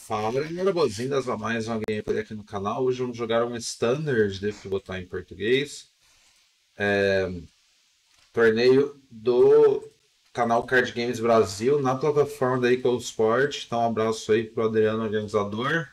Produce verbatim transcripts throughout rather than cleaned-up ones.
Fala, galera, boas-vindas a mais uma gameplay aqui no canal. Hoje vamos jogar um Standard, deixa eu botar em português. É, torneio do canal Card Games Brasil na plataforma da EcoSport. Então, um abraço aí pro Adriano, organizador.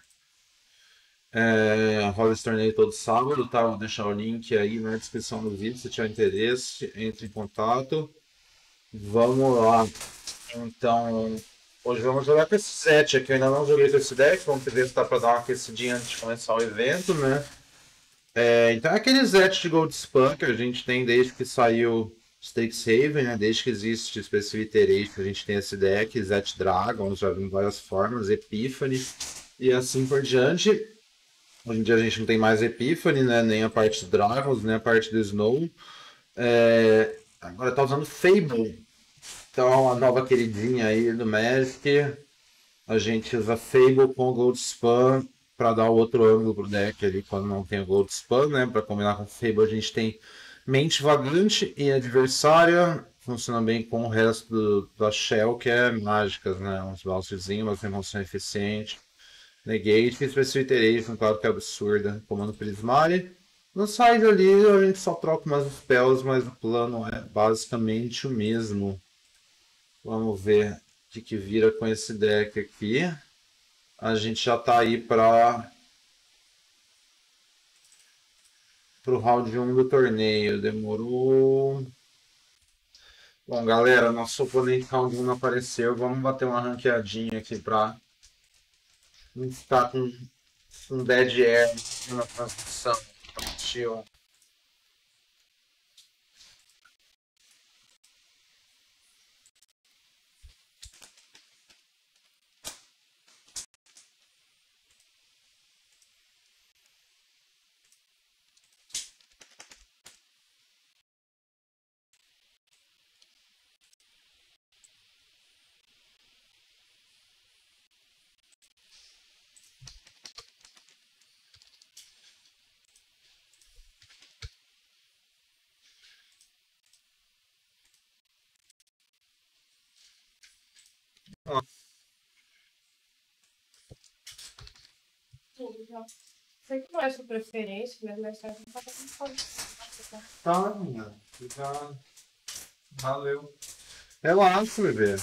É, rola esse torneio todo sábado, tá? Vou deixar o link aí na descrição do vídeo. Se tiver interesse, entre em contato. Vamos lá. Então, hoje vamos jogar com esse set aqui. Eu ainda não joguei com esse deck. Vamos ver se dá pra dar uma aquecidinha antes de começar o evento, né? É, então é aquele set de Gold Spam que a gente tem desde que saiu Strixhaven, né? Desde que existe Space Iteration, a gente tem esse deck, Zet Dragons, já vimos várias formas, Epiphany e assim por diante. Hoje em dia a gente não tem mais Epiphany, né? Nem a parte de Dragons, nem a parte do Snow. É, agora tá usando Fable. Então, a nova queridinha aí do Magic, a gente usa Fable com Gold Spam para dar o outro ângulo pro deck ali quando não tem o Gold Spam, né? Para combinar com Fable, a gente tem Mente Vagante e Adversária, funciona bem com o resto do, da Shell, que é mágicas, né? Uns bouncezinhos, uma remoção eficiente. Negate, Special Iteration, claro que é absurda, comando Prismari. No side ali a gente só troca umas spells, mas o plano é basicamente o mesmo. Vamos ver o que, que vira com esse deck aqui. A gente já está aí para o round um do torneio. Demorou. Bom, galera, nosso oponente round um não apareceu. Vamos bater uma ranqueadinha aqui para não ficar com um dead air na transmissão. Partiu. Sei que não é sua preferência, mas mais tarde não pode fazer. Tá, minha. Já. Valeu. Relaxa, bebê.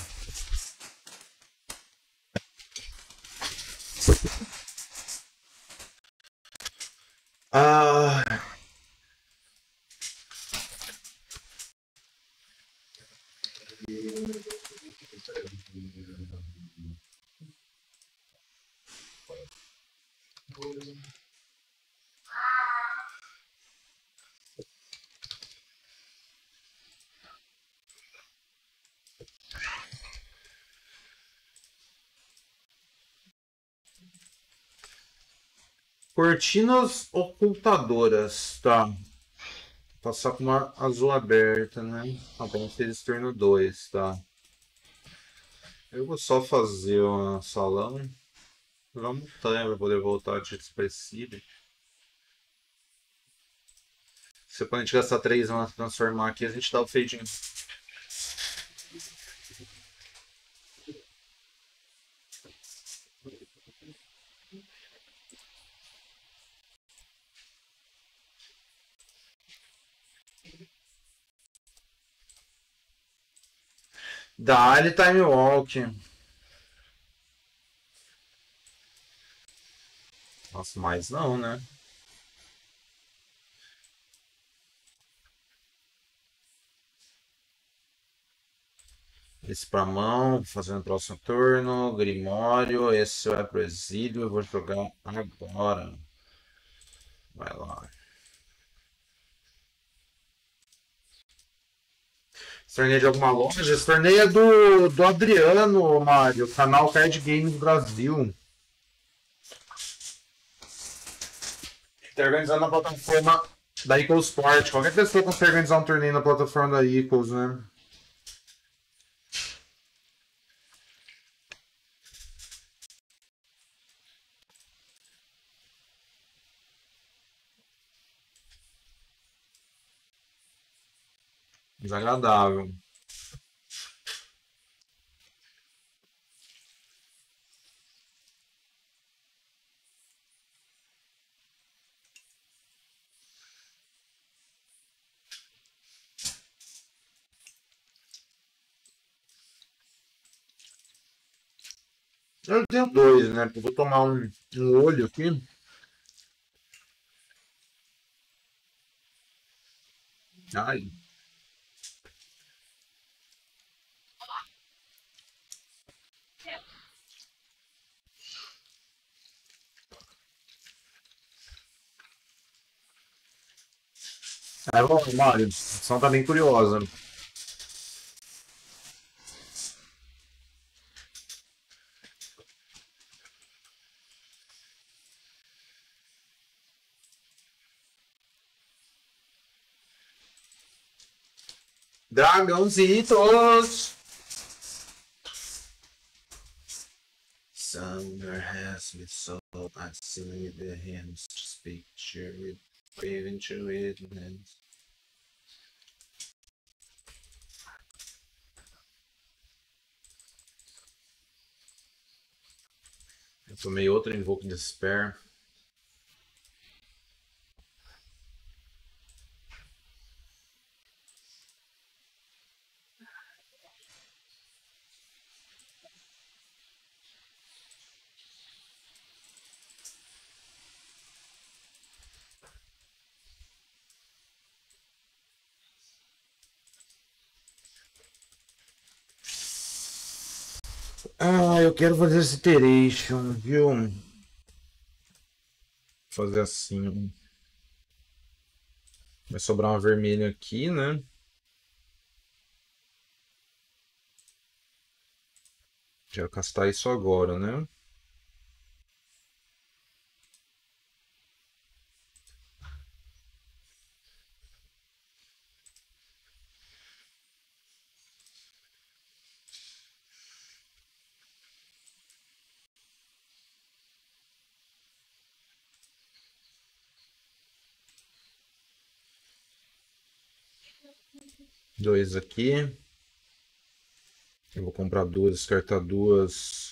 Ah. Cortinas ocultadoras, tá. Passar com uma azul aberta, né? Tá bom, fez turno dois, tá. Eu vou só fazer uma salão. Jogar montanha para poder voltar de expressivo. Se quando a gente gastar três anos transformar aqui, a gente dá o fadinho. Dá-lhe time walk. Nossa, mais não, né? Esse pra mão, fazendo o próximo turno. Grimório, esse vai pro exílio. Eu vou jogar agora. Vai lá. Esse torneio é de alguma loja? Esse torneio é do, do Adriano, Mário, canal Card Games Brasil. Está organizando na plataforma da EcoSport. Qualquer pessoa consegue organizar um torneio na plataforma da Ecos, né? Desagradável. Eu tenho dois, né? Eu vou tomar um, um olho aqui. Ai. Aí, bom, Mário, a sessão tá bem curiosa. Dragãozitos! Summer has me so I see the hands just picture it, breathing through it. And... Eu tomei outro Invoke Despair. Ah, eu quero fazer esse iteration, viu? Fazer assim. Vai sobrar uma vermelha aqui, né? Quero castar isso agora, né? Dois aqui. Eu vou comprar duas, descartar duas.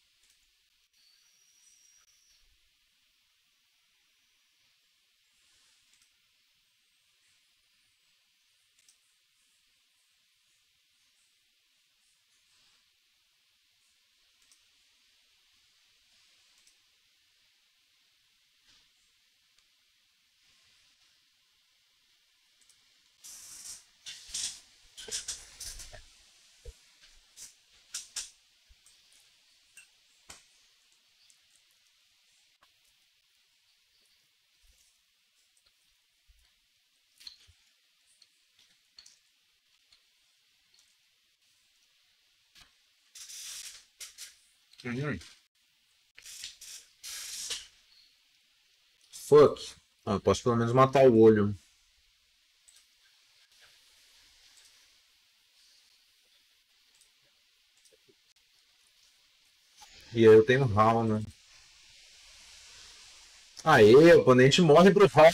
Uhum. Fuck. Ah, eu posso pelo menos matar o olho. E aí eu tenho Hal, né? Aê, o oponente morre pro Hal.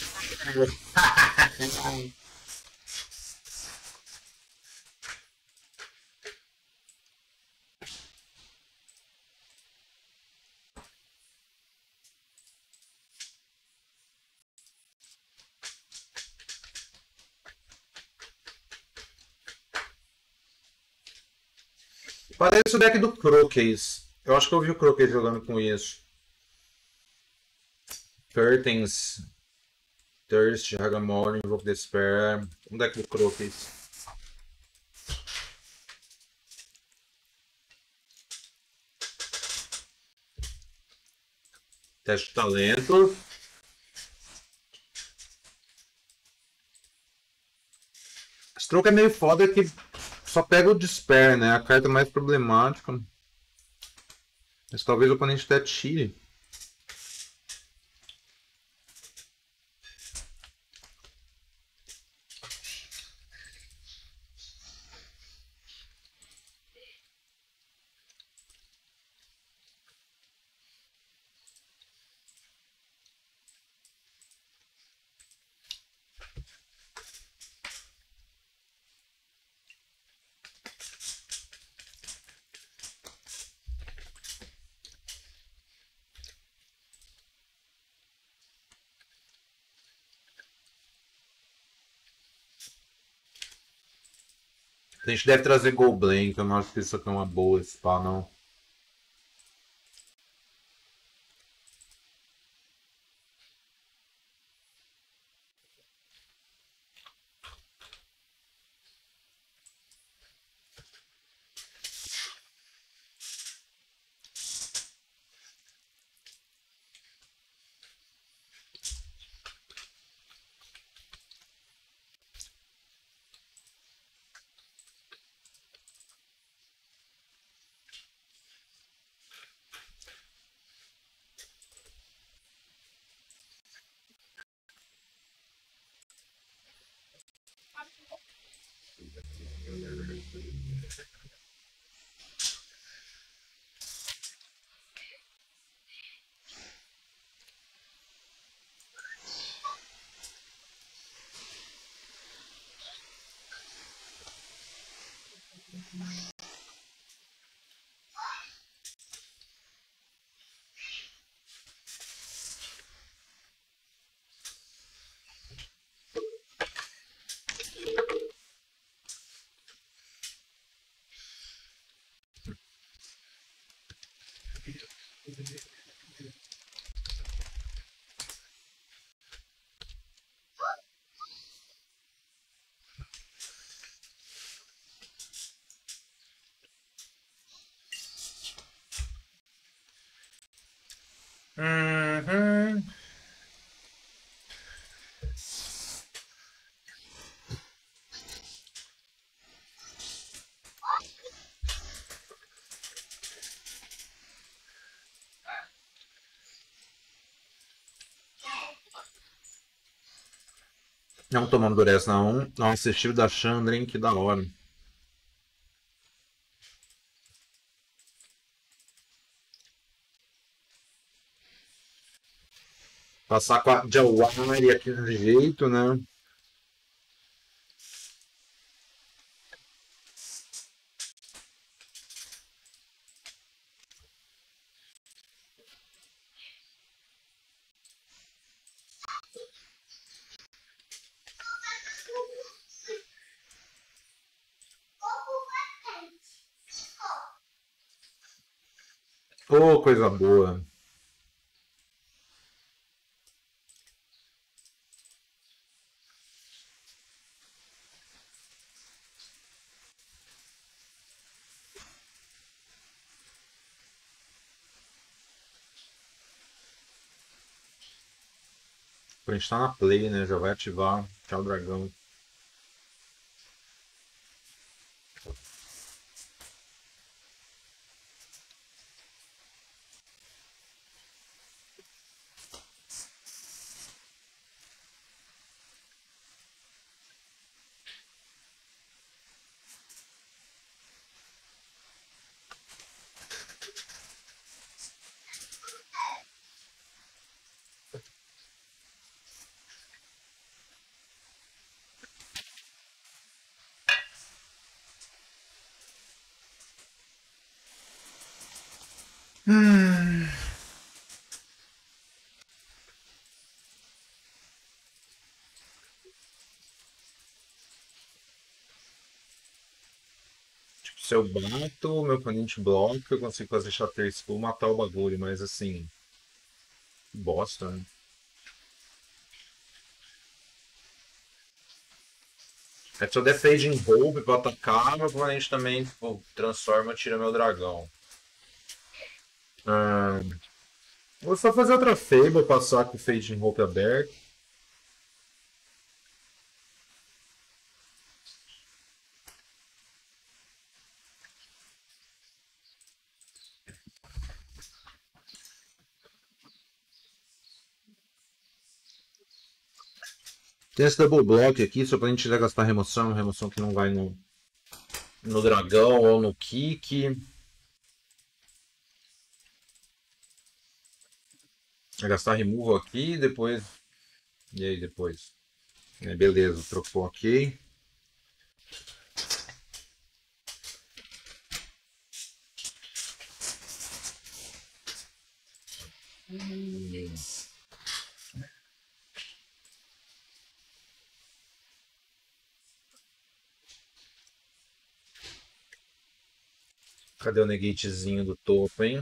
Parece o deck do Croquez. Eu acho que eu vi o Croquez jogando com isso. Curtains, Thirst, Hagamore, Invoke Despair. Um deck do Croquez. Teste de talento. Stroke é meio foda que só pega o Despair, né? A carta mais problemática. Mas talvez o oponente até tire. A gente deve trazer Goblin, que eu não acho que isso aqui é uma boa spa, não. Uhum. Não tomando dureza não. Nossa, esse estilo da Chandra, hein? Que da hora. Passar com a Jawari aqui do jeito, né? Ô, coisa boa. A gente tá na play, né? Já vai ativar. Tchau, dragão. Hum. Tipo, se eu bato, meu oponente bloca, eu consigo fazer Shatter Skull, matar o bagulho, mas assim, bosta, né? É, se eu der Fade em Hope pra atacar, meu oponente também tipo, transforma e tira meu dragão. Ah, vou só fazer outra Fable, passar com o Fade em Hope aberto. Tem esse double block aqui, se o oponente quiser gastar remoção, remoção que não vai no, no dragão ou no kick. Vai gastar removal aqui, depois. E aí depois? É, beleza, trocou ok. Cadê o negatezinho do topo, hein?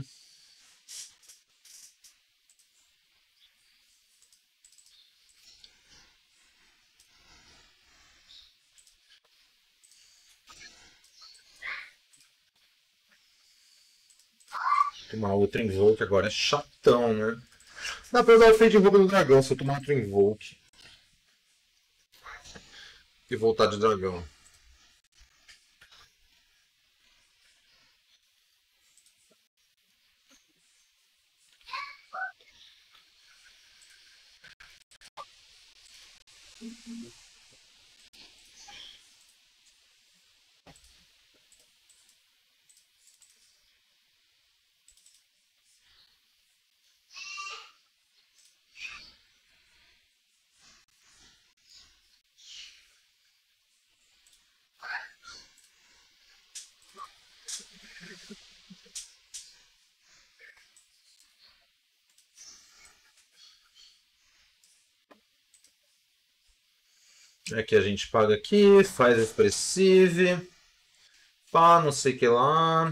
Tomar outra Invoke agora é chatão, né? Dá pra usar o Fade Invoke do dragão se eu tomar outro Invoke. E voltar de dragão. É que a gente paga aqui, faz expressive, pá, não sei o que lá.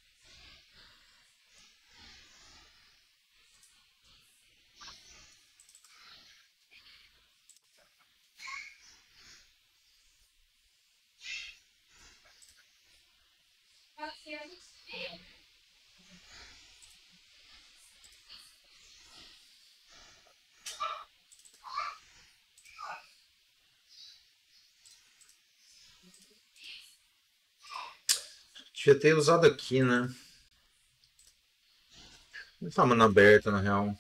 Devia ter usado aqui, né? Não tá mana aberta, na real.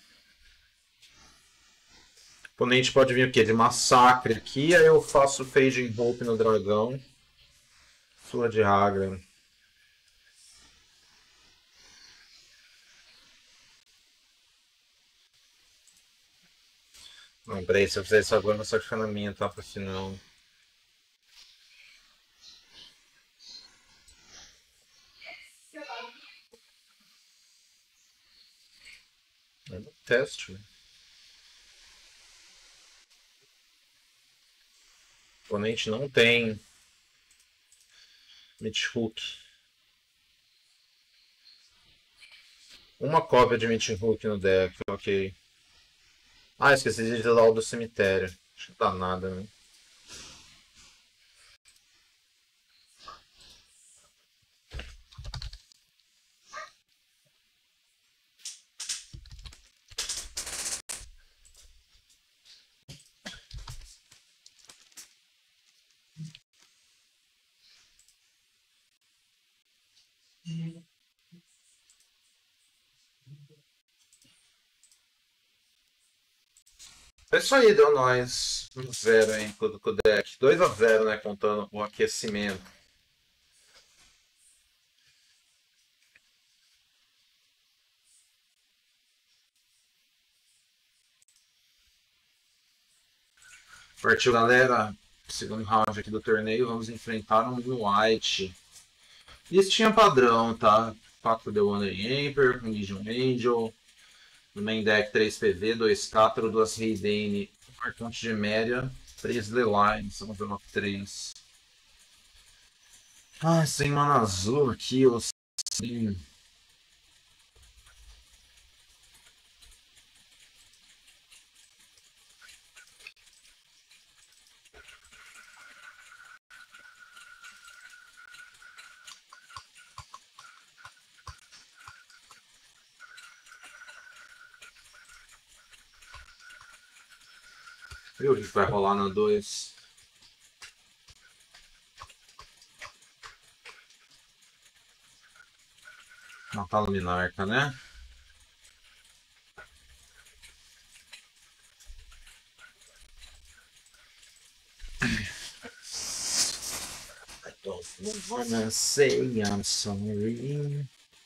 O oponente pode vir o quê? De massacre aqui, aí eu faço Fading Hope no dragão. Sua de Hagra. Não, peraí, se eu fizer isso agora, não vai ficar na minha, tá? Pra final. É do teste, velho. O oponente não tem Meathook. Uma cópia de Meathook no deck, ok. Ah, esqueci de dar o do cemitério. Acho que dá nada, né? É isso aí, deu nós. Um zero aí com o deck. dois a zero, né? Contando o aquecimento. Partiu, galera. Segundo round aqui do torneio. Vamos enfrentar um White. Listinha padrão, tá? quatro The Wandering Emperor, com Legion Angel. No main deck três P V, dois Cátaro, duas Reidane, um Arconte de Méria, três Lelines, vamos ver uma três. Ah, sem mana azul aqui, ou sim. Viu o que vai rolar na dois? Matar o Minarca, né? I don't wanna say I'm sorry,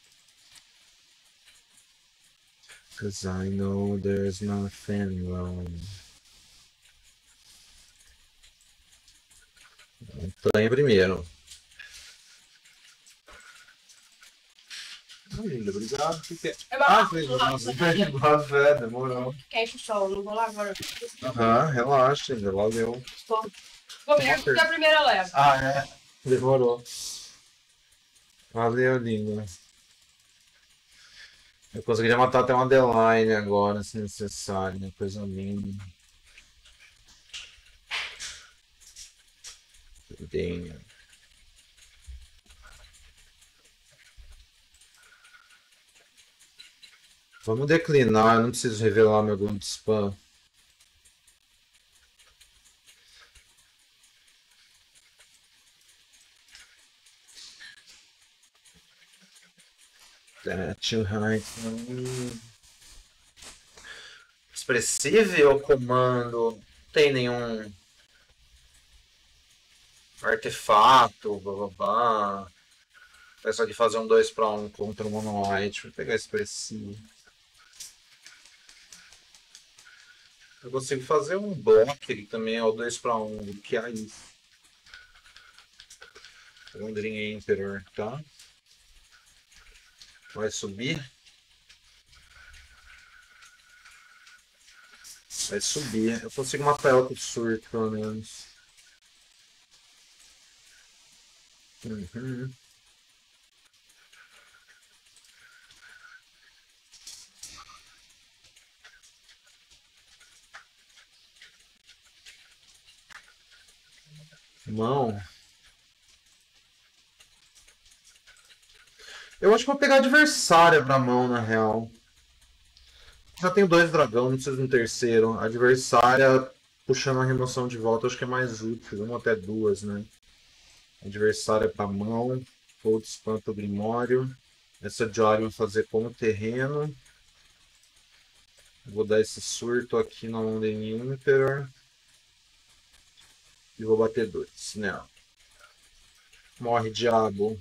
cause I know there's nothing wrong. Planha primeiro. Linda, obrigado. O que que é? Ah, fez nossa, é, demorou. Queixa o sol, não vou lá agora. Aham, relaxa, ainda logo eu. Estou. Vou ver porque a primeira leva. Ah, é? Demorou. Valeu, linda. Eu conseguiria matar até uma Adeline agora, se necessário, né? Coisa linda. Bem. Vamos declinar, eu não preciso revelar meu grupo de spam. That too high for me. Expressive ou comando? Não tem nenhum artefato, blá. É só de fazer um dois para um contra o Mono White. Vou pegar expressivo. Eu consigo fazer um block, ele também é o dois para um, que é isso. Wandering Emperor, tá? Vai subir. Vai subir. Eu consigo matar ela com surto, pelo menos. Uhum. Mão. Eu acho que vou pegar adversária pra mão, na real. Já tenho dois dragão, não preciso de um terceiro. Adversária, puxando a remoção de volta, acho que é mais útil. Uma até duas, né? Adversária pra mão. Fold espanta Grimório. Essa Diário vai fazer como terreno. Vou dar esse surto aqui na London Emperor. E vou bater dois nela. Morre, diabo.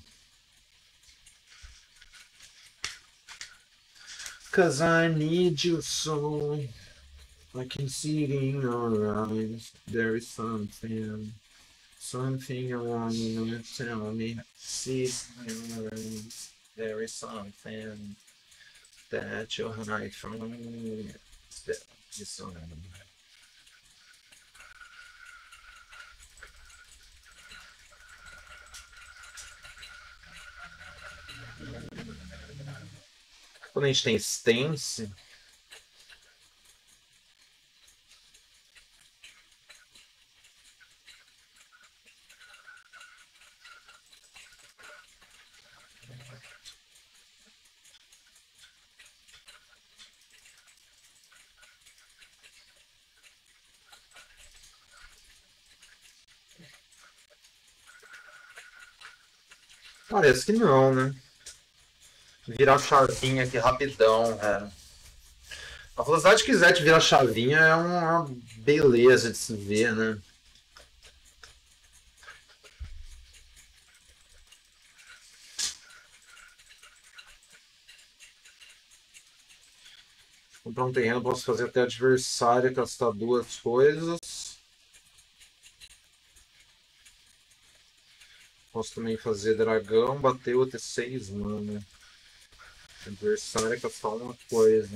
Cause I need you so. I can see it in your eyes. There is something. Something around you tell me. See it in your eyes. There is something that you hide from me. That is something. Quando a gente tem stance, parece que não, né? Virar chavinha aqui rapidão, velho. A velocidade que Zete vira chavinha é uma beleza de se ver, né? Comprar um terreno, posso fazer até adversário, gastar duas coisas. Posso também fazer dragão, bater o T seis, mano. Adversário, gastar uma coisa.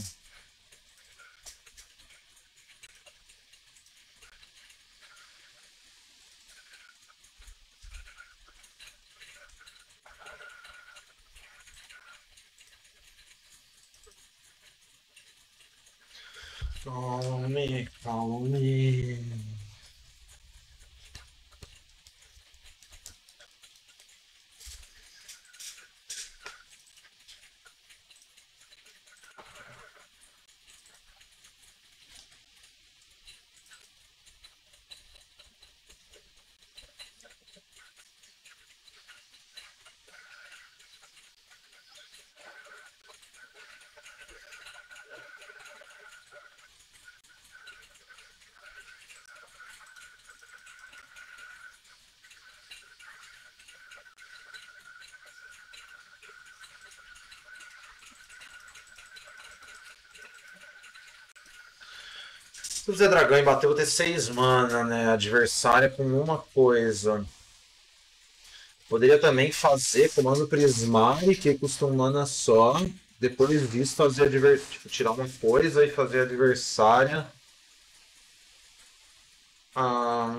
Follow me, follow me. Se fizer dragão e bater, vou ter seis mana, né? Adversária com uma coisa. Poderia também fazer comando Prismari, que custa um mana só. Depois disso, fazer adver... tipo, tirar uma coisa e fazer adversária. Ah...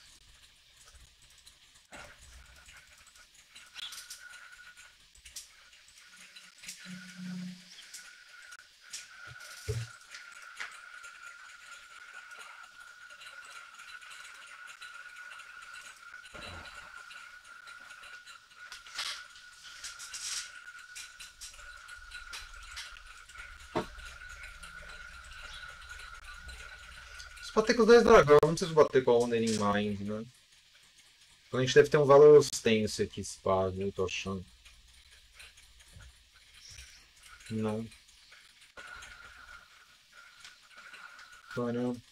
Se bater com os dois dragões, não preciso bater com a Wandering Mind, né? Então a gente deve ter um Valor Stance aqui, espada, eu tô achando. Não. Para.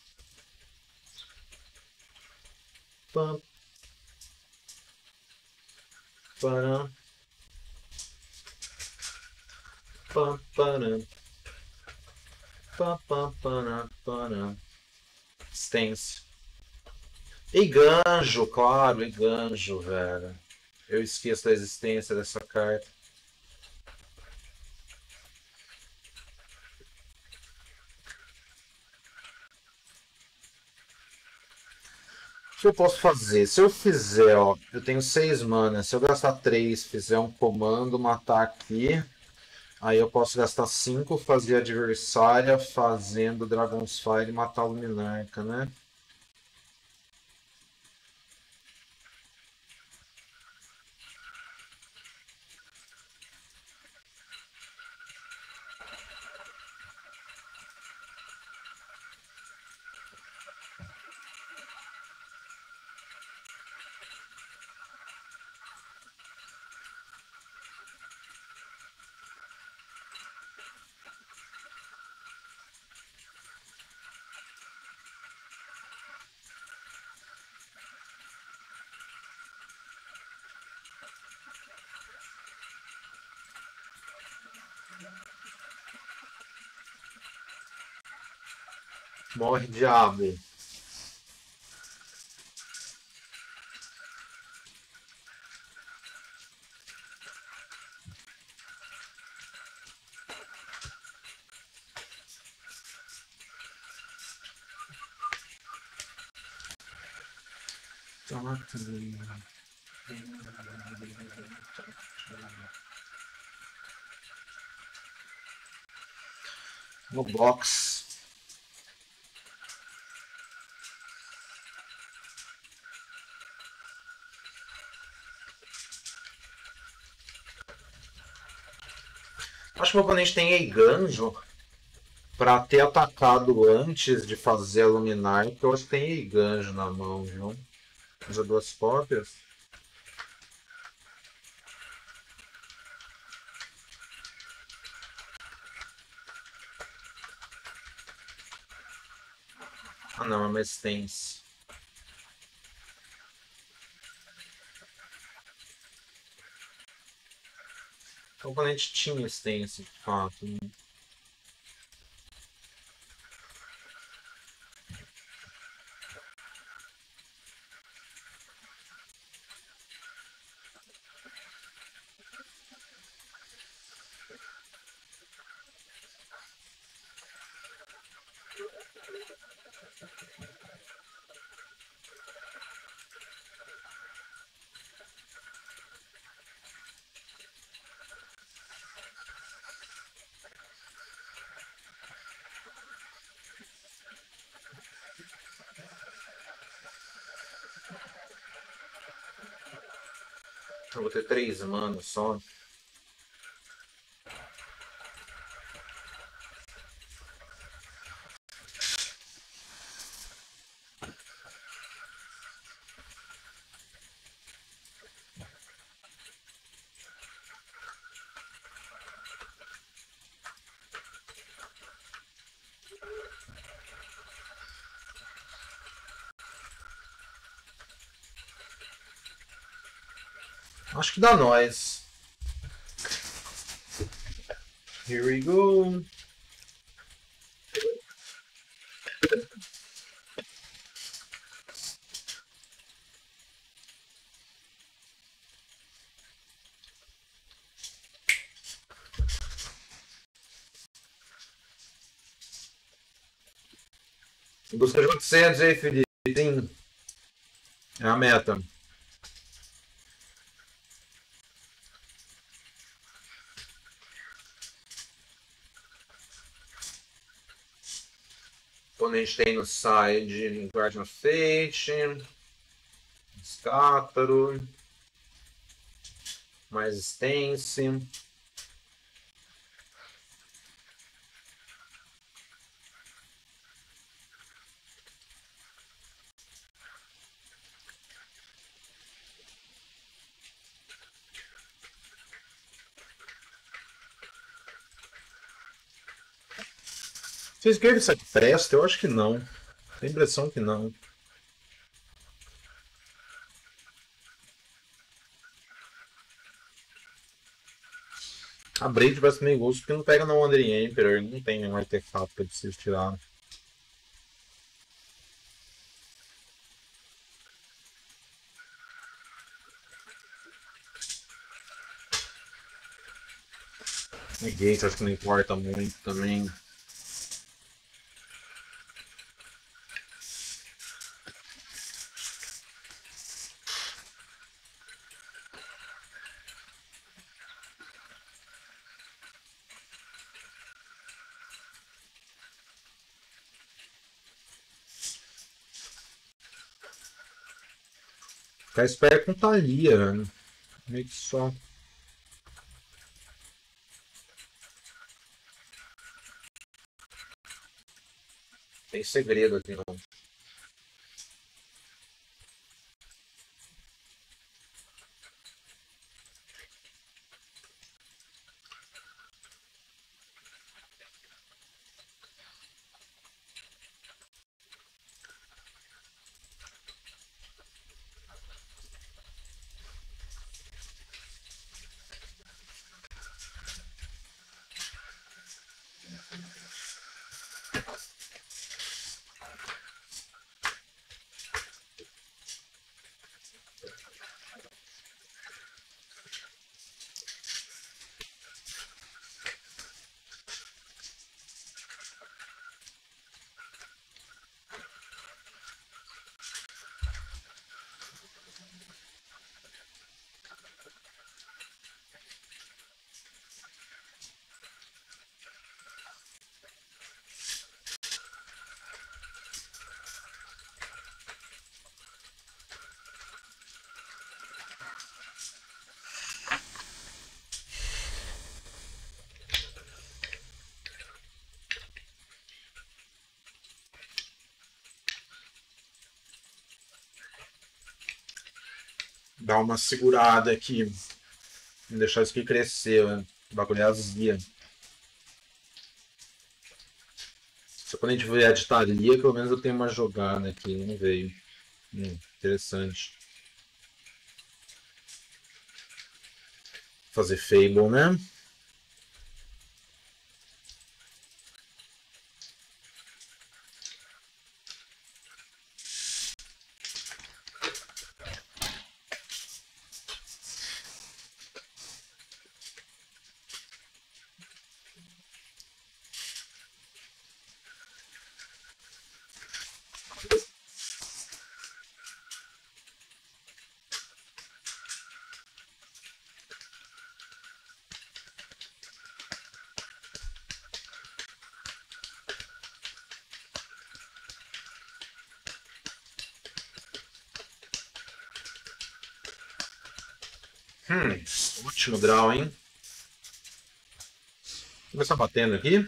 Pam. Para. Pam, para. Pam, pam, para, para. Stance. E Ganjo, claro, e Ganjo, velho. Eu esqueço da existência dessa carta. O que eu posso fazer? Se eu fizer, ó, eu tenho seis manas. Se eu gastar três, fizer um comando, matar aqui, aí eu posso gastar cinco, fazer adversária, fazendo Dragon's Fire e matar o Luminarca, né? Morre, diabo. No box. Acho que o meu oponente tem Eiganjo pra ter atacado antes de fazer a Luminar, porque eu acho que tem Eiganjo na mão, viu? Usa duas cópias. Ah não, é uma Stance. O oponente tinha Stance, de fato. Né? Eu vou ter três manas só. Acho que dá nós. Here we go. Busca de oitocentos aí, Felipe. Sim. É a meta. O oponente tem no side Guardian of Fate, Scátaro, mais Stance. Vocês querem que isso aqui presta? Eu acho que não. Tem impressão que não. A Braid parece meio gosto porque não pega no Wandering Emperor. Não tem nenhum artefato que eu preciso tirar. Negate, acho que não importa muito também. Ficar esperto com Thalia, velho. Meio que só. Tem segredo aqui, não. Dar uma segurada aqui. Não deixar isso aqui crescer, né? O bagulho é azia. Só quando a gente vier de Thalia, pelo menos eu tenho uma jogada aqui. Não veio. Hum, interessante. Fazer Fable, né? Hum, último grau, hein? Vou começar batendo aqui.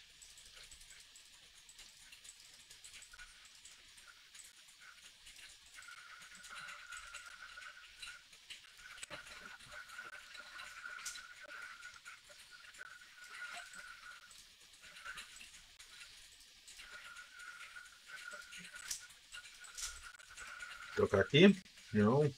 Trocar aqui. Não.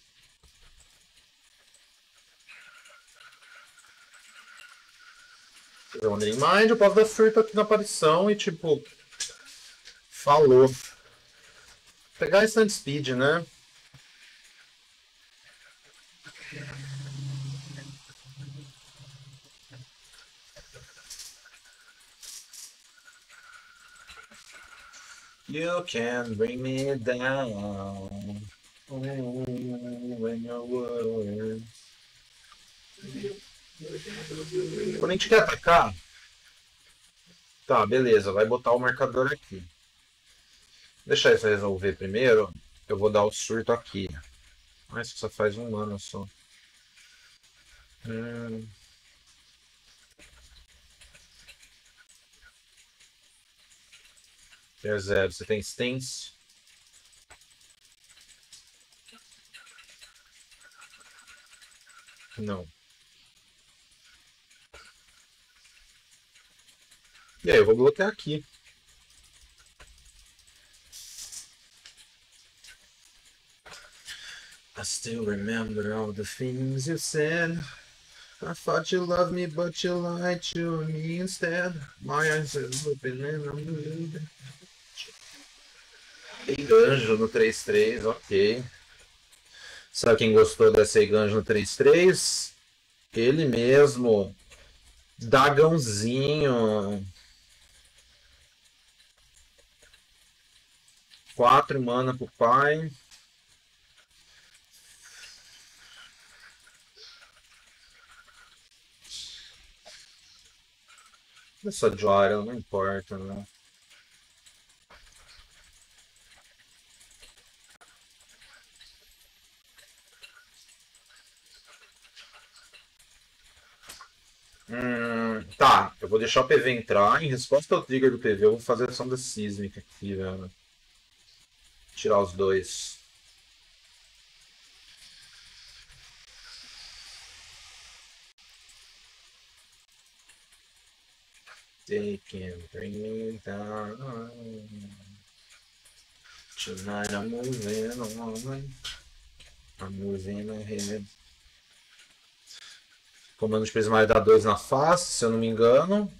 Wandering Mind, eu posso dar surto aqui na aparição e tipo. Falou. Pegar instant speed, né? You can bring me down when you're worried. Quando a gente quer atacar, tá, beleza, vai botar o marcador aqui. Deixa isso resolver primeiro. Eu vou dar o surto aqui. Mas só faz um ano só. Hum. É zero. Você tem stance? Não. E aí, eu vou bloquear aqui. I still remember all the things you said. I thought you loved me, but you lied to me instead. My eyes are open and I'm moving. Eiganjo no três três, ok. Sabe quem gostou dessa Eiganjo no três três? Ele mesmo. Dagãozinho. Quatro mana pro pai. Essa Jora não importa, né? Hum, tá, eu vou deixar o P V entrar. Em resposta ao trigger do P V, eu vou fazer a sonda sísmica aqui, velho. Tirar os dois. They can bring me down. Tonight I'm moving on. I'm moving ahead. Comando de prismário dá dois na face, se eu não me engano.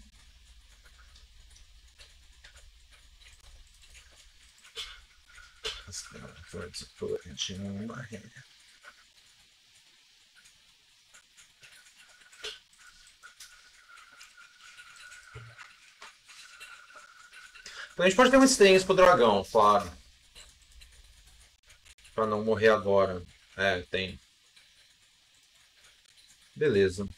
Então a gente pode ter um strings pro dragão, claro. Pra não morrer agora. É, tem. Beleza.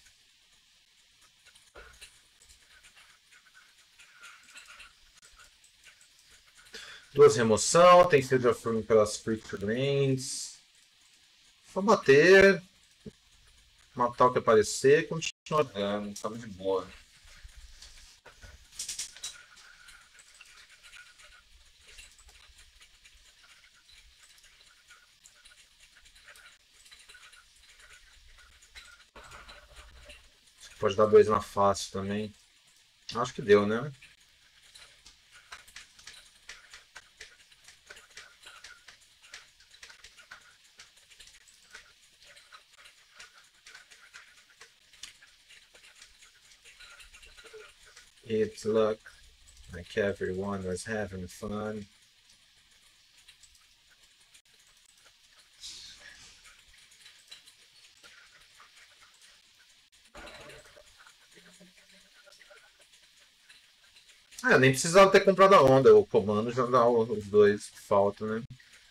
Duas remoção, tem Field of Ruin pelas Freak Lanes. Vou bater. Matar o que aparecer e continuar dando. Tá de boa. Pode dar dois na face também. Acho que deu, né? It looked like everyone was having fun. Ah, nem precisava ter comprado a onda, o comando já dá os dois que faltam, né?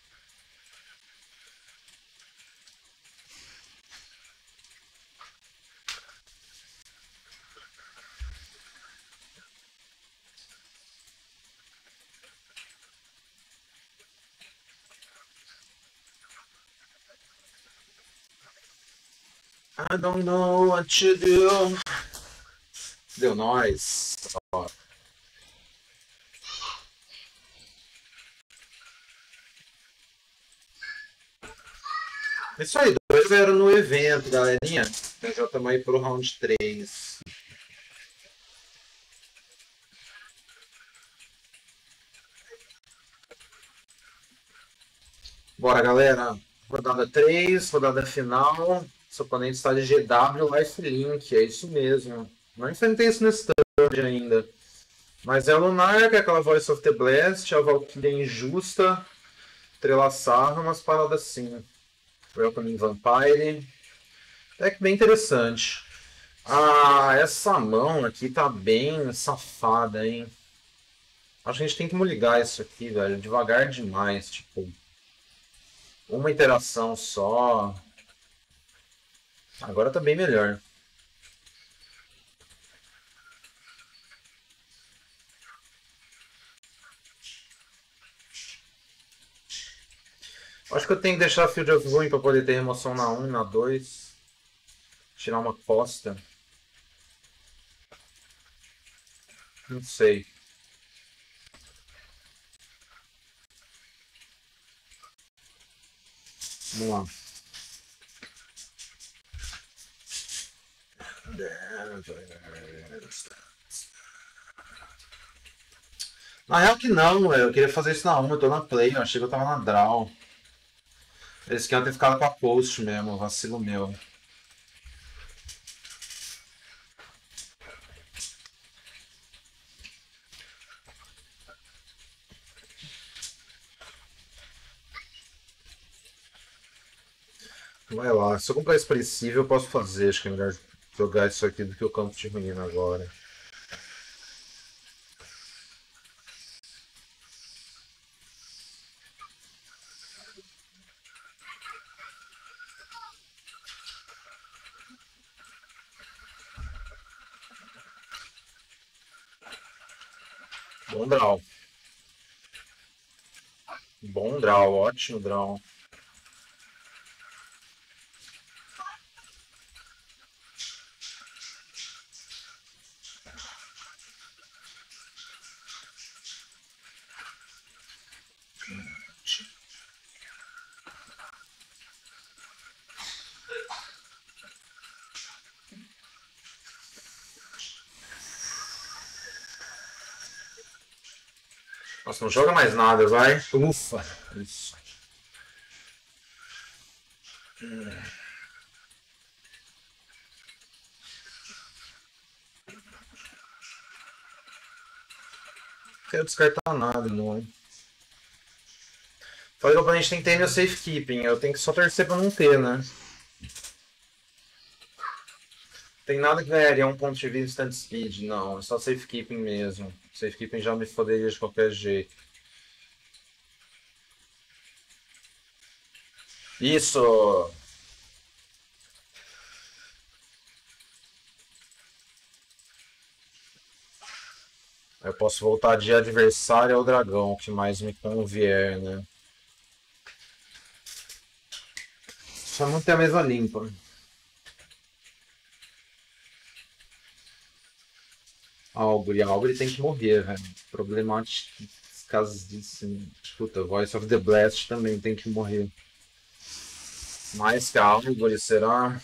I don't know what to do. Deu nós. Ó. Isso aí, dois zero no evento, galerinha. Já estamos aí pro round três. Bora, galera. Rodada três, rodada final. Seu oponente está de G W Lifelink, é isso mesmo. Não enfrentei isso no stand ainda. Mas é a Lunar, que é aquela Voice of the Blast, a Valkyria Injusta, Trelaçar, umas paradas assim. Welcoming Vampire. Deck bem interessante. Ah, essa mão aqui tá bem safada, hein? Acho que a gente tem que ligar isso aqui, velho. Devagar demais, tipo. Uma interação só. Agora tá bem melhor. Acho que eu tenho que deixar Field of Ruin pra poder ter remoção na um, na dois. Tirar uma costa. Não sei. Vamos lá. Na real que não, eu queria fazer isso na uma, eu tô na play, eu achei que eu tava na draw. Eles queriam ter ficado com a post mesmo, vacilo meu. Vai lá, se eu comprar expressivo eu posso fazer, acho que é melhor jogar isso aqui do que o campo de ruína agora. Bom draw. Bom draw, ótimo draw. Nossa, não joga mais nada, vai. Ufa. Isso. Não quero descartar nada, não. Falei que o oponente tem que ter meu safekeeping. Eu tenho que só torcer pra não ter, né? Tem nada que ganharia um ponto de vida instant speed, não. É só safekeeping mesmo. Safekeeping já me foderia de qualquer jeito. Isso! Eu posso voltar de adversário ao dragão, que mais me convier, né? Só não ter a mesa limpa. Aubrey, Aubrey tem que morrer, velho. Problemático. Casos disso. Puta, Voice of the Blast também tem que morrer. Mais que a Aubrey, será?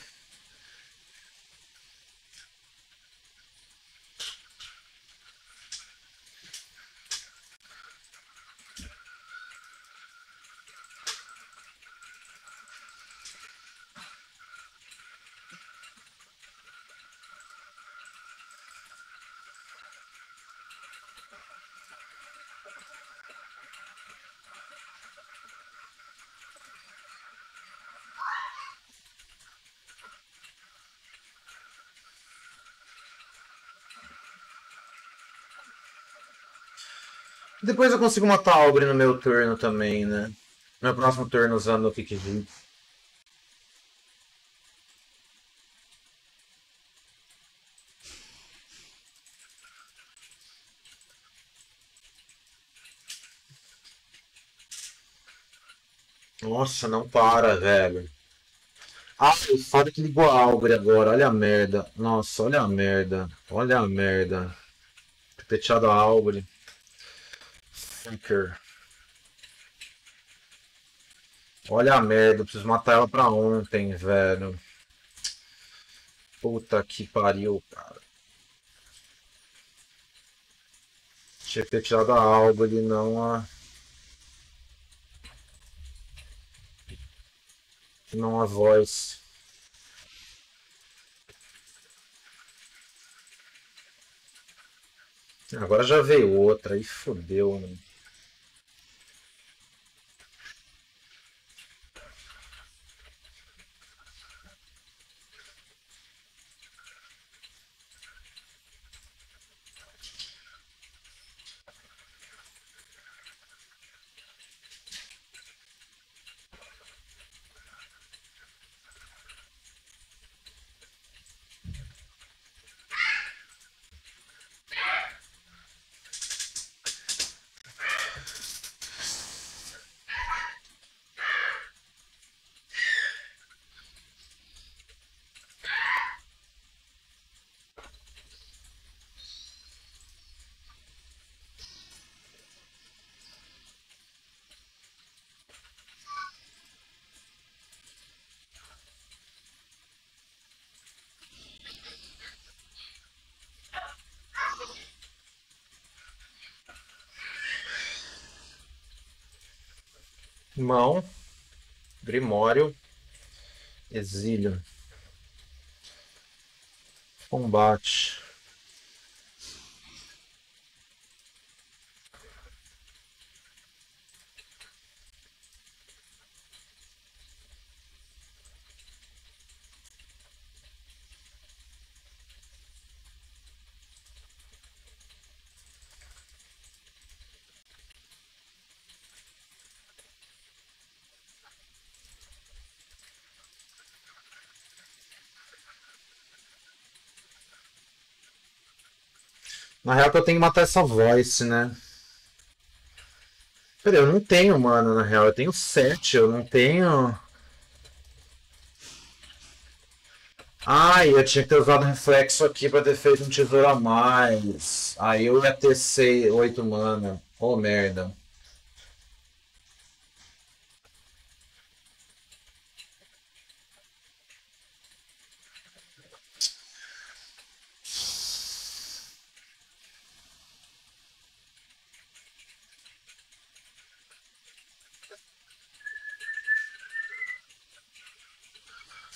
Depois eu consigo matar a Aubrey no meu turno também, né? No meu próximo turno usando o Kikiji. Nossa, não para, velho. Ah, o foda que ligou a Aubrey agora. Olha a merda. Nossa, olha a merda. Olha a merda. Ter tirado a Aubrey. Freaker. Olha a merda. Eu preciso matar ela pra ontem, velho. Puta que pariu, cara. Tinha que ter tirado a Aubrey, não a... Não a voz. Agora já veio outra, aí fodeu, né? Mão. Grimório. Exílio. Combate. Na real que eu tenho que matar essa voice, né? Peraí, eu não tenho mana, na real. Eu tenho sete, eu não tenho... Ai, eu tinha que ter usado reflexo aqui pra ter feito um tesouro a mais. Aí eu ia ter seis, oito mana. Ô, merda.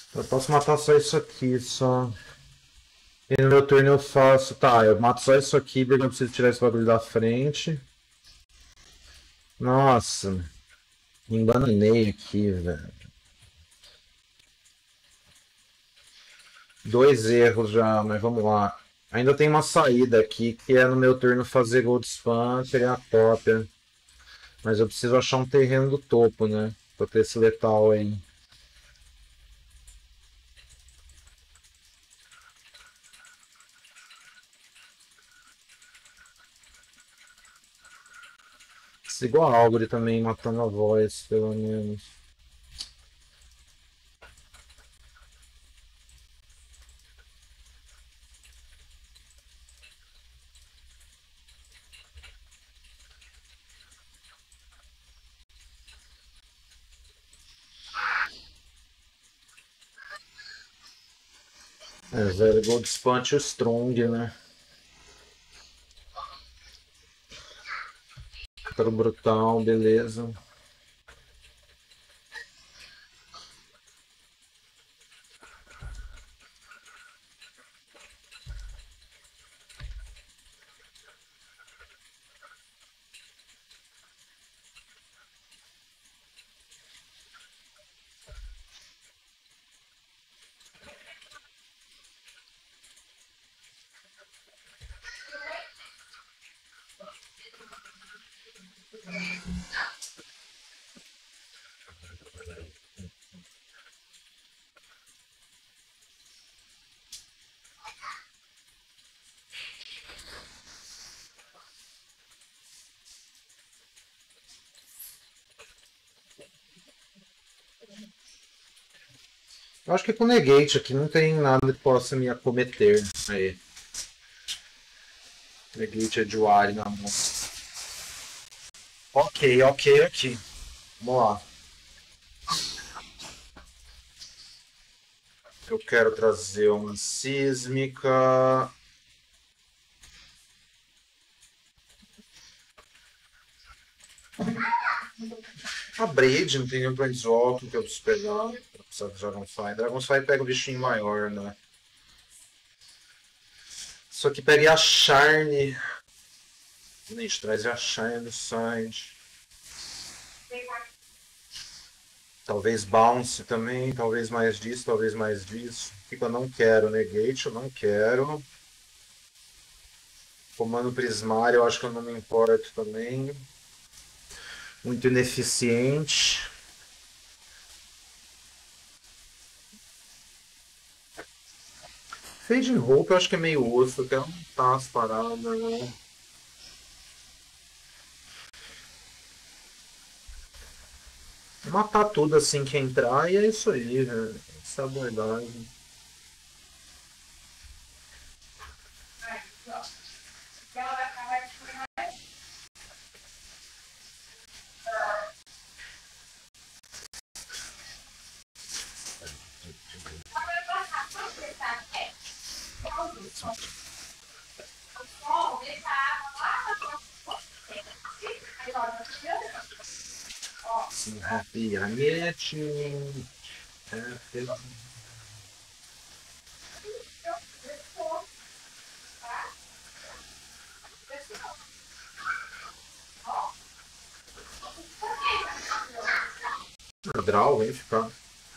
Eu posso matar só isso aqui, só. E no meu turno eu faço. Tá, eu mato só isso aqui porque eu preciso tirar esse bagulho da frente. Nossa, me embananei aqui, velho. Dois erros já, mas vamos lá. Ainda tem uma saída aqui que é no meu turno fazer Gold Spam, criar a cópia. Mas eu preciso achar um terreno do topo, né? Pra ter esse letal aí. Sigo a Árvore também matando a voz, pelo menos. É, zero Gold Spant Strong, né? Caro brutal, beleza. Eu acho que com Negate aqui não tem nada que possa me acometer. Aí. Negate é de Wari na mão. Ok, ok, ok. Vamos lá. Eu quero trazer uma sísmica. A Braid, não tem nenhum Planeswalker que eu preciso pegar. Eu preciso de Dragonfly. Dragonfly pega o bichinho maior, né? Só que peguei a Charne. A gente traz a Charne do side. Talvez Bounce também, talvez mais disso, talvez mais disso. O que eu não quero? Negate, eu não quero. Comando Prismário, eu acho que eu não me importo também. Muito ineficiente. Fade Hope eu acho que é meio osso, até não tá as paradas, né? Matar tudo assim que entrar e é isso aí, velho. Essa é a abordagem. Sim, happy Amete. Draw, vem ficar.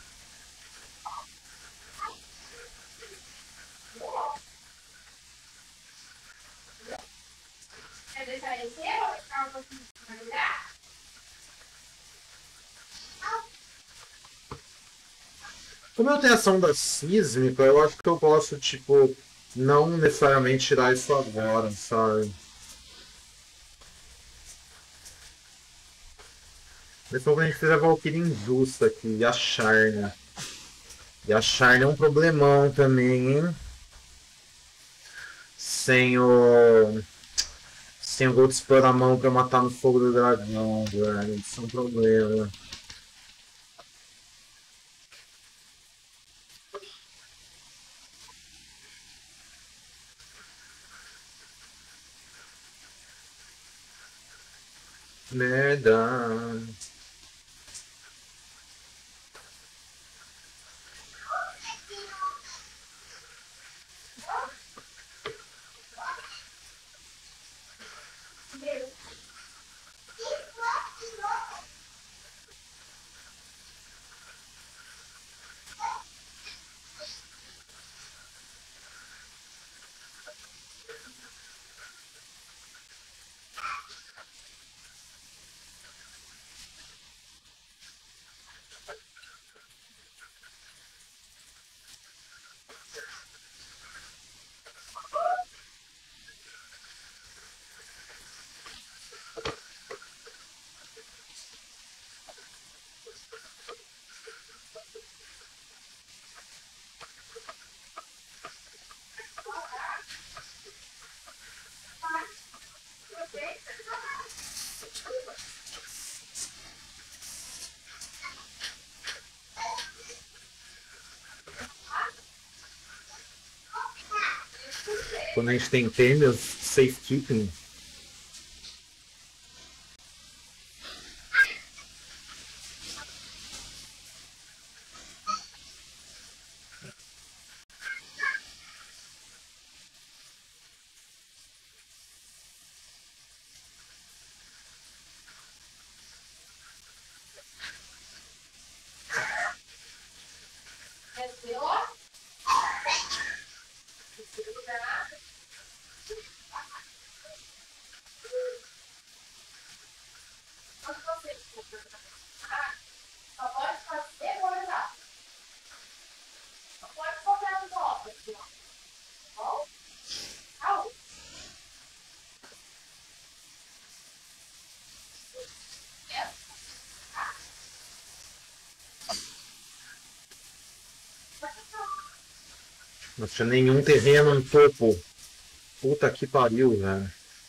Como eu tenho ação da sísmica, eu acho que eu posso, tipo, não necessariamente tirar isso agora, sabe? Depois a gente fizer a Valkyrie injusta aqui, e a Charne. E a Charne é um problemão também, hein? Sem o. Sem o Gold Spur na mão pra matar no fogo do dragão, velho. Isso é um problema. Merda. Quando a gente tem tênis, safekeeping. Não tinha nenhum terreno no topo. Puta que pariu, velho.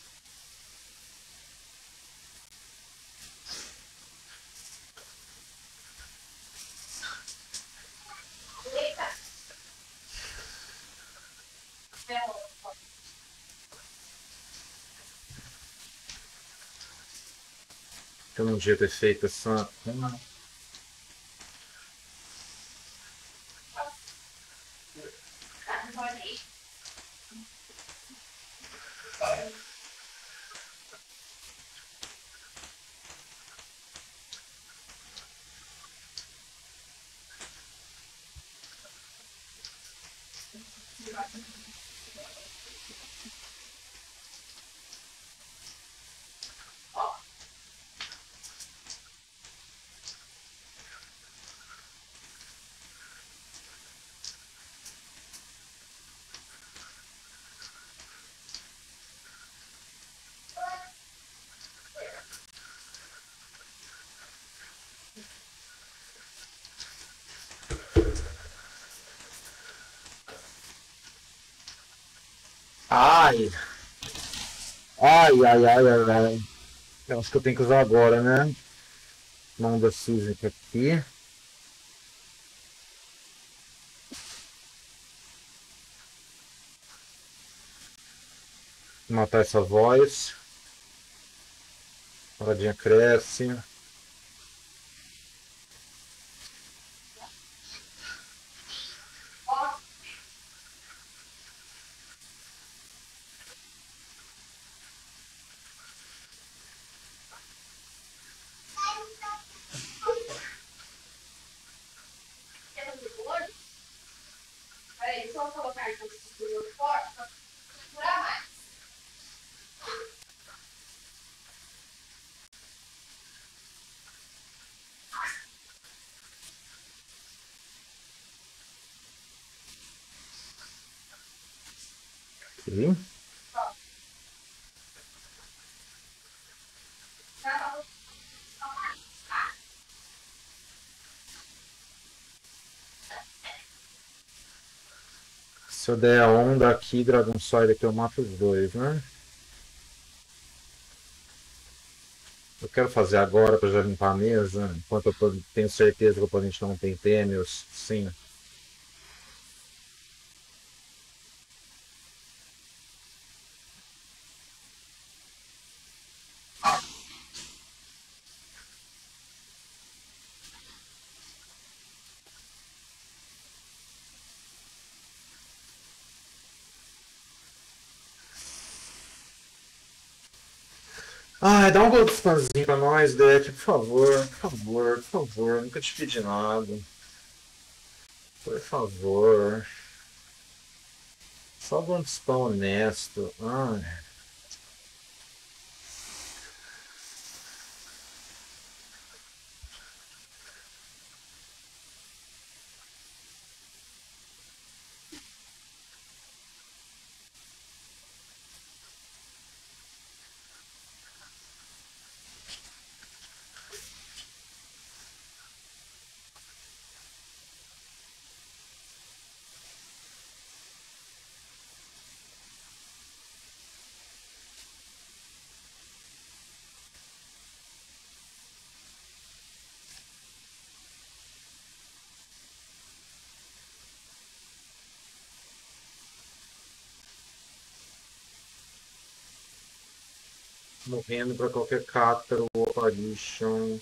Eu não devia ter feito essa. Ai! Ai, ai, ai, ai, ai. Eu acho que eu tenho que usar agora, né? Mão da Suzy aqui. Matar essa voz. Paradinha cresce. Aqui. Se eu der a onda aqui, Dragon Sword aqui, eu mato os dois, né? Eu quero fazer agora para já limpar a mesa, enquanto eu tô- tenho certeza que o oponente não tem tênis. Sim. Ai, dá um gol de spamzinho pra nós, Deck, por favor, por favor, por favor. Nunca te pedi nada. Por favor. Só um spam honesto. Ai. Morrendo pra qualquer Cátaro ou Apparition.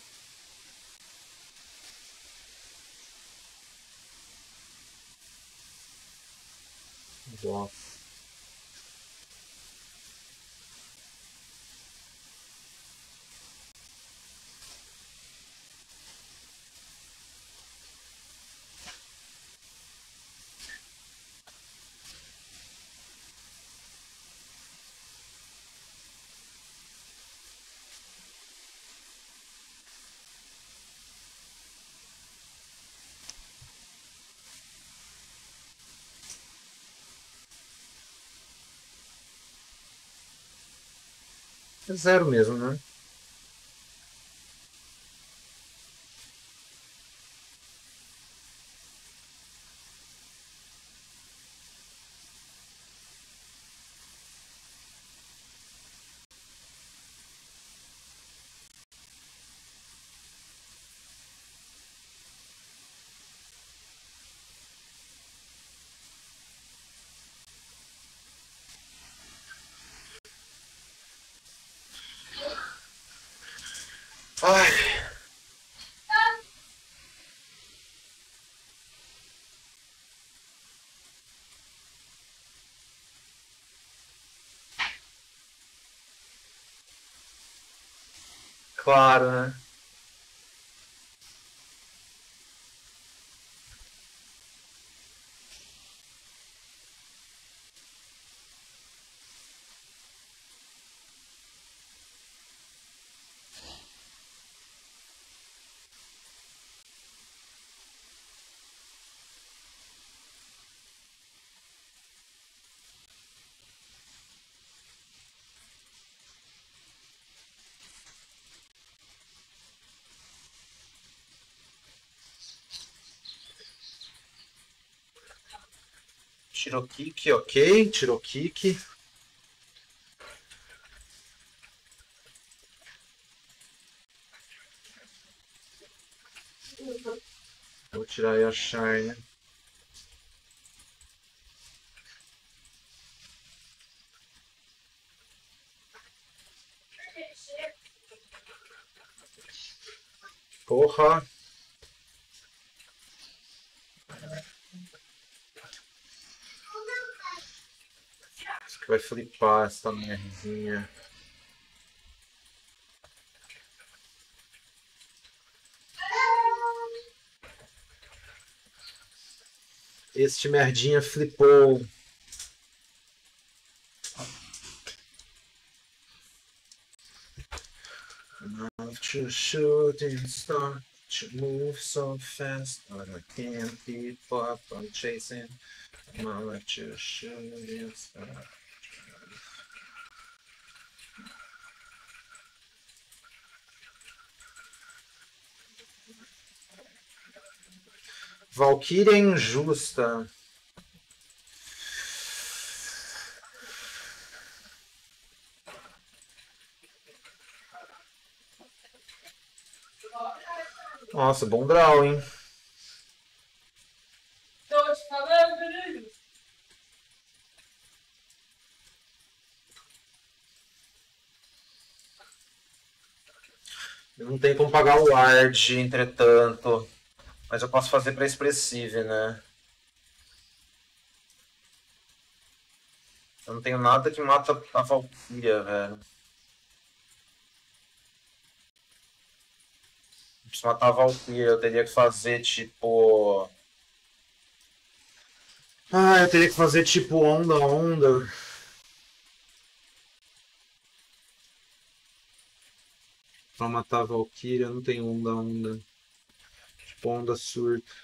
Nossa. É zero mesmo, né? Ai. Claro, né? Tirou kick, ok. Tirou kick. Vou tirar aí a Shine. Porra. Isso que vai flipar essa merdinha. Este merdinha flipou. Not to shoot and start to move so fast, but I can't keep up. I'm chasing. Not to shoot and start. Valkyria injusta. Nossa, bom draw, hein? Tô te falando, Bruno. Não tem como pagar o ward, entretanto. Mas eu posso fazer para expressive, né? Eu não tenho nada que mata a Valkyria, velho. Preciso matar a Valkyria, eu teria que fazer tipo. Ah, eu teria que fazer tipo onda onda. Pra matar a Valkyria, não tem onda onda. Tipo onda surta.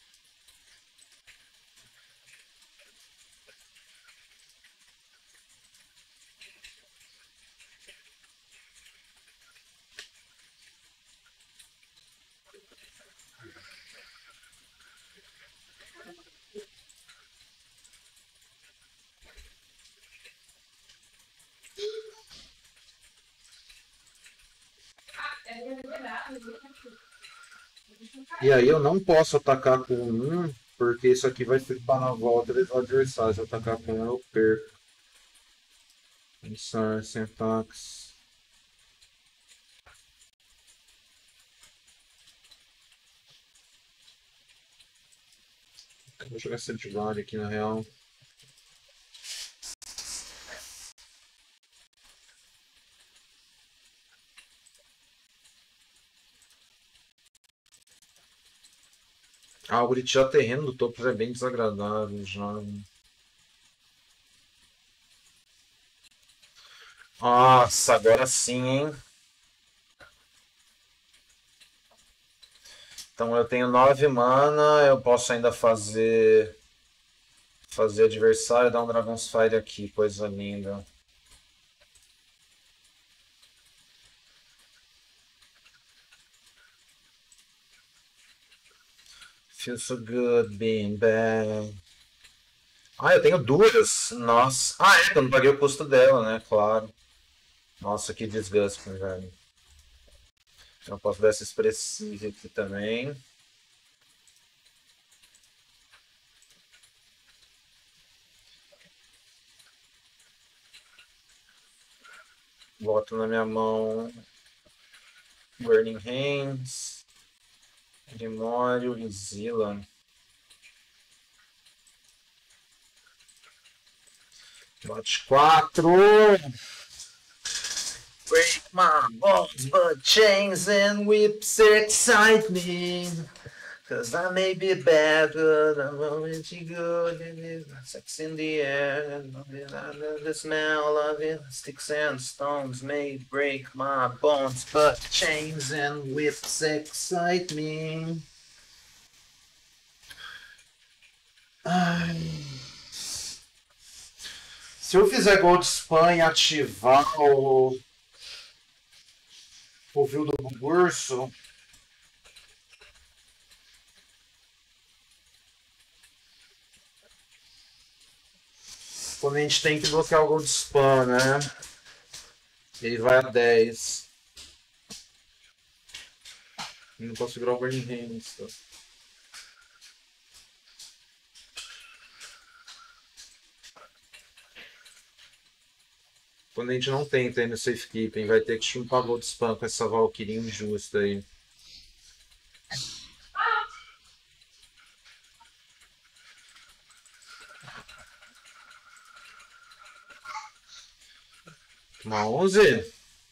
E aí eu não posso atacar com um, porque isso aqui vai ficar na volta do adversário. Se eu atacar com um, eu perco. Pensar sem ataques. Vou jogar Sedivário aqui na real. Ah, o gritear terreno do topo é bem desagradável já. Nossa, agora sim, hein? Então eu tenho nove mana, eu posso ainda fazer. Fazer adversário, dar um Dragon's Fire aqui, coisa linda. Feels so good being back. Ah, eu tenho duas? Nossa. Ah, é, eu não paguei o custo dela, né? Claro. Nossa, que desgaste, velho. Eu posso dar essa expressiva aqui também. Boto na minha mão Burning Hands, Grimório e Zilla. Bote quatro. Break my bones, but chains and whips excite me. Cause I may be bad, but I'm already good. And sex in the air, and the smell of it. Sticks and stones may break my bones, but chains and whips excite me. Ai. Se eu fizer Gold Spam e ativar o o Vil do Urso, quando a gente tem que bloquear o Gold Spam, né? Ele vai a dez. Não posso segurar o Burning Hands. Tá? Quando a gente não tem no Safekeeping, vai ter que chumpar Gold Spam com essa Valkyrie injusta aí. Uma onze.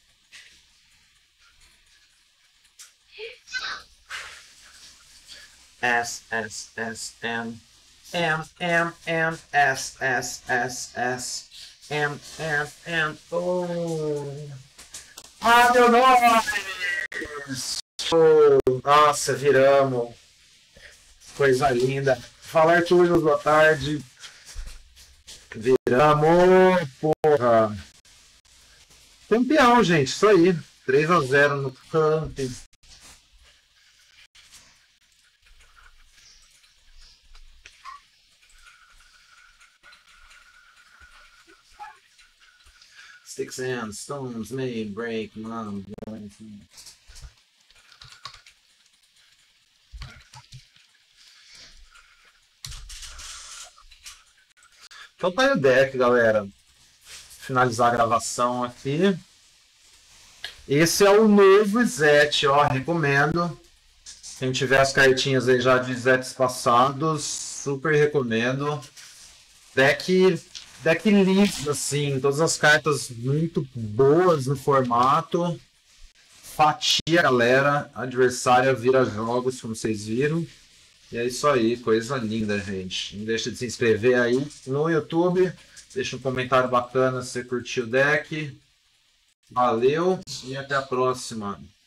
S, S, S, M. M, M, M, S, S, S, S. M, M, M, oh. Ah, meu nome! Oh, nossa, viramos. Coisa linda. Falar tudo boa tarde. Viramos, porra. Campeão, gente, isso aí. três a zero no camping. Sticks and stones may break my bones. Então tá aí o deck, galera. Finalizar a gravação aqui. Esse é o novo Zet, ó, recomendo. Quem tiver as cartinhas aí já de Zets passados, super recomendo. Deck, deck lindo, assim, todas as cartas muito boas no formato. fatia, galera. Adversária vira jogos, como vocês viram. E é isso aí, coisa linda, gente. Não deixa de se inscrever aí no YouTube. Deixa um comentário bacana se você curtiu o deck. Valeu e até a próxima.